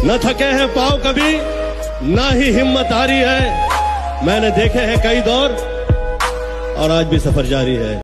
न थके हैं पांव कभी, ना ही हिम्मत हारी है। मैंने देखे हैं कई दौर और आज भी सफर जारी है।